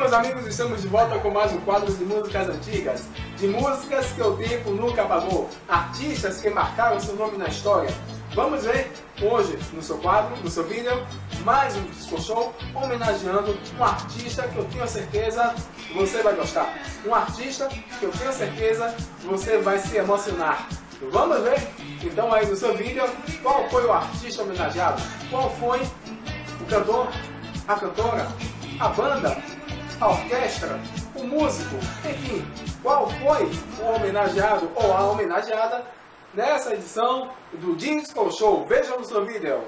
meus amigos, estamos de volta com mais um quadro de músicas antigas, de músicas que o tempo nunca apagou, artistas que marcaram seu nome na história. Vamos ver hoje no seu quadro, no seu vídeo, mais um disco show homenageando um artista que eu tenho certeza você vai gostar. Um artista que eu tenho certeza você vai se emocionar. Vamos ver então aí no seu vídeo qual foi o artista homenageado, qual foi o cantor, a cantora, a banda, a orquestra, o músico, enfim, qual foi o homenageado ou a homenageada nessa edição do Disco Show. Veja no seu vídeo.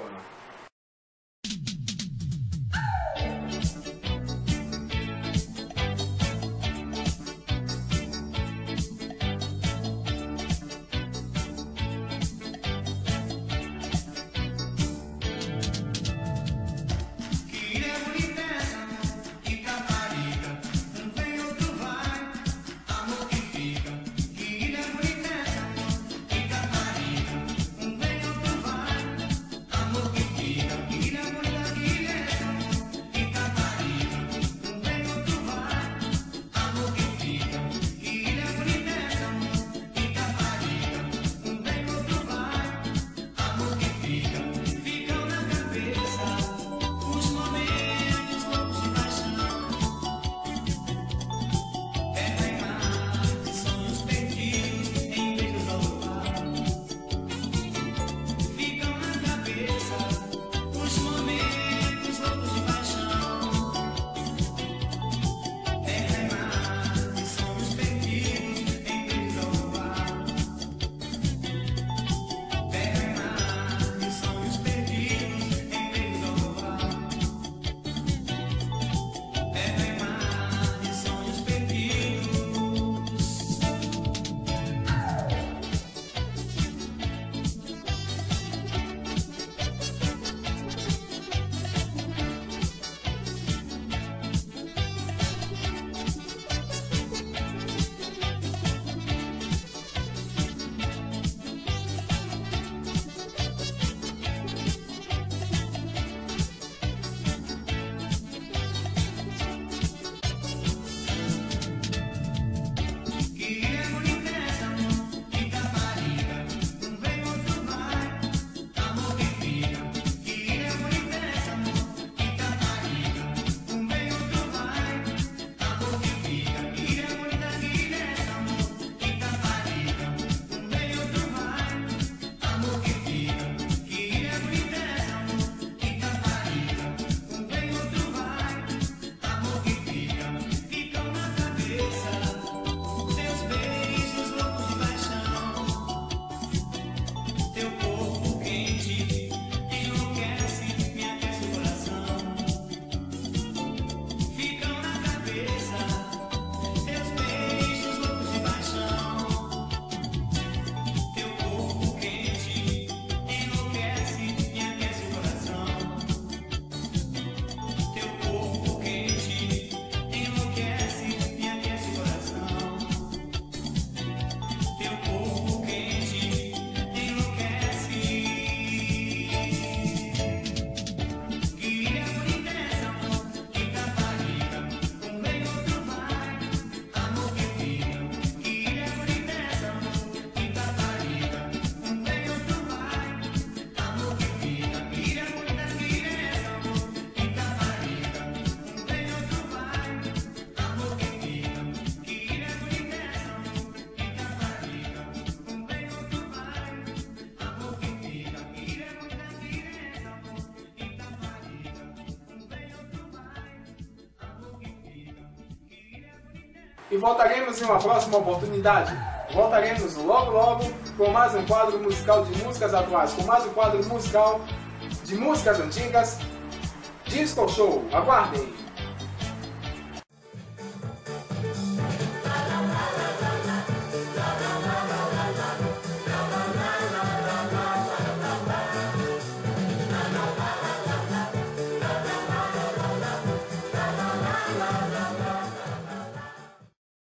E voltaremos em uma próxima oportunidade. Voltaremos logo logo com mais um quadro musical de músicas atuais, com mais um quadro musical de músicas antigas. Disco Show. Aguardem!